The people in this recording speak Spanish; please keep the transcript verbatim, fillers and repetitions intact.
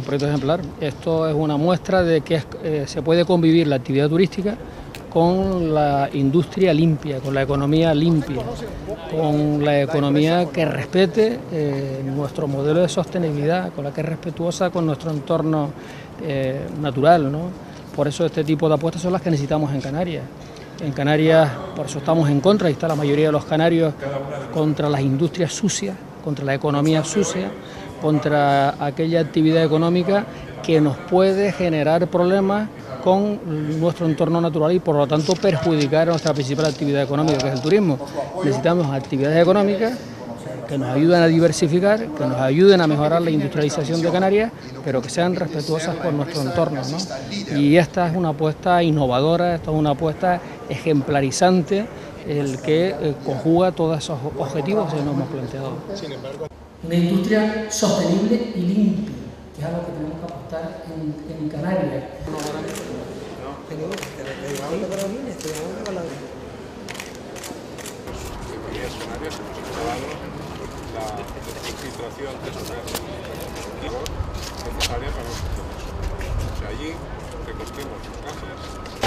proyecto ejemplar. Esto es una muestra de que es, eh, se puede convivir la actividad turística con la industria limpia, con la economía limpia, con la economía que respete eh, nuestro modelo de sostenibilidad, con la que es respetuosa con nuestro entorno eh, natural, ¿no? Por eso este tipo de apuestas son las que necesitamos en Canarias. En Canarias, por eso estamos en contra, y está la mayoría de los canarios, contra las industrias sucias, contra la economía sucia, contra aquella actividad económica que nos puede generar problemas con nuestro entorno natural y por lo tanto perjudicar a nuestra principal actividad económica, que es el turismo. Necesitamos actividades económicas que nos ayuden a diversificar, que nos ayuden a mejorar la industrialización de Canarias, pero que sean respetuosas con nuestro entorno, ¿no? Y esta es una apuesta innovadora, esta es una apuesta ejemplarizante, el que eh, conjuga todos esos objetivos que nos hemos planteado. Una industria sostenible y limpia, que es algo que tenemos que apostar en, en Canarias. La infiltración de esos gases necesaria para los procesos. O sea, allí recogemos los gases